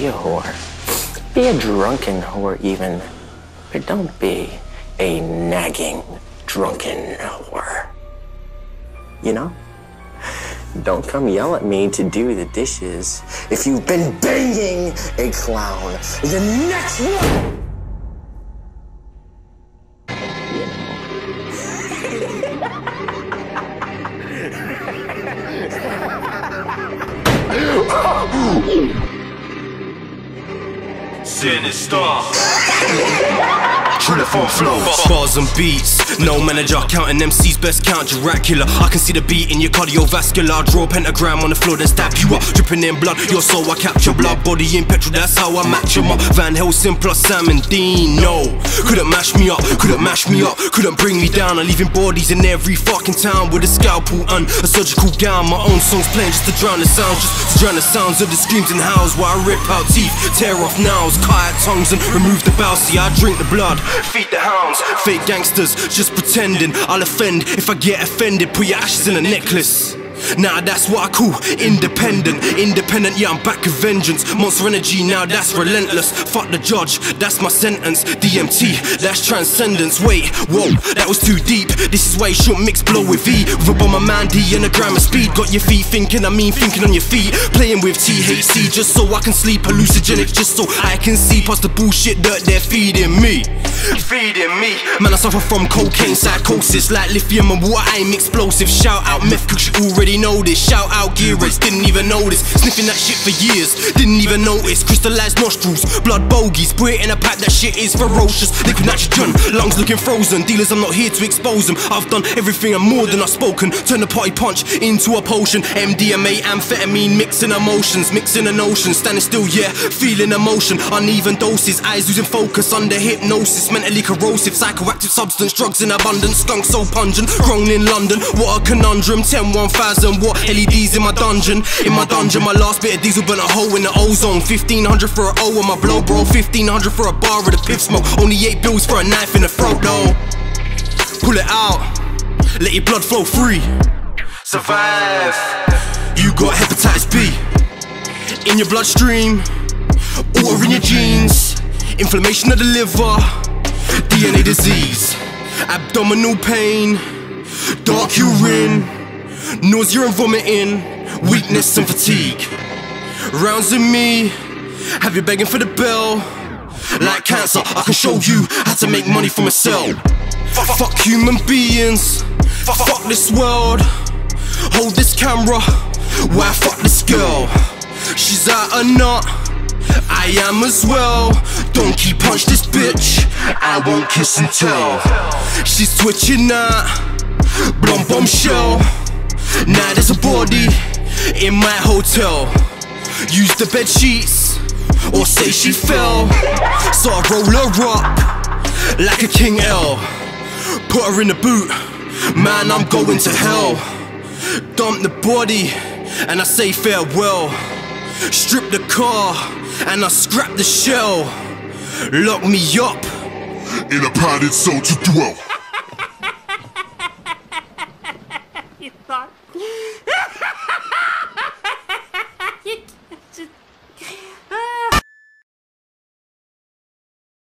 be a whore. Be a drunken whore even, but don't be a nagging, drunken whore. You know? Don't come yell at me to do the dishes if you've been banging a clown. The next one! Sinister. TRILAFON flows, bars and beats. No manager counting MC's best count Dracula. I can see the beat in your cardiovascular. I draw a pentagram on the floor then stab you up. Dripping in blood, your soul I capture. Blood, body in petrol, that's how I match 'em up. Van Helsing plus Sam and Dean. No, couldn't mash me up, couldn't mash me up, couldn't bring me down. I'm leaving bodies in every fucking town with a scalpel and a surgical gown. My own songs playing just to drown the sounds, just to drown the sounds of the screams and howls. While I rip out teeth, tear off nails, cut out tongues and remove the bowels. See, I drink the blood, feed the hounds. Fake gangsters, just pretending. I'll offend if I get offended. Put your ashes in a necklace. Nah, that's what I call independent. Independent, yeah, I'm back with vengeance. Monster energy, now that's relentless. Fuck the judge, that's my sentence. DMT, that's transcendence. Wait, whoa, that was too deep. This is why you shouldn't mix blow with E. With a bomber man D and a gram of speed. Got your feet thinking, thinking on your feet. Playing with THC just so I can sleep. Hallucinogenics just so I can see past the bullshit that they're feeding me. Feeding me. Man, I suffer from cocaine psychosis. Like lithium and water, I'm explosive. Shout out meth, cause you already know this. Shout out gear race, didn't even notice. Sniffing that shit for years, didn't even notice. Crystallized nostrils, blood bogies. Put it in a pipe, that shit is ferocious. Liquid nitrogen, lungs looking frozen. Dealers, I'm not here to expose them. I've done everything and more than I've spoken. Turn the party punch into a potion. MDMA, amphetamine, mixing emotions, mixing an ocean. Standing still, yeah, feeling emotion. Uneven doses, eyes losing focus under hypnosis. Mentally corrosive, psychoactive substance, drugs in abundance. Skunk so pungent, grown in London. What a conundrum, 10-1000. What LEDs in my dungeon? In my dungeon, my last bit of diesel burnt a hole in the ozone. 1500 for a O on my blow, bro. 1500 for a bar of the piff smoke. Only 8 bills for a knife in the throat, though. Pull it out, let your blood flow free. Survive. You got hepatitis B in your bloodstream, water in your genes, inflammation of the liver, DNA disease, abdominal pain, dark urine, nausea and vomiting, weakness and fatigue. Rounds of me, have you begging for the bell? Like cancer, I can show you how to make money from a cell. Fuck human beings, fuck this world. Hold this camera, why fuck this girl? She's out a nut, I am as well. Don't keep punch this bitch, I won't kiss and tell. She's twitching out, blonde bombshell. Now there's a body in my hotel. Use the bed sheets, or say she fell. So I roll her up like a King L. Put her in the boot, man, I'm going to hell. Dump the body, and I say farewell. Strip the car, and I scrap the shell. Lock me up in a padded cell to dwell.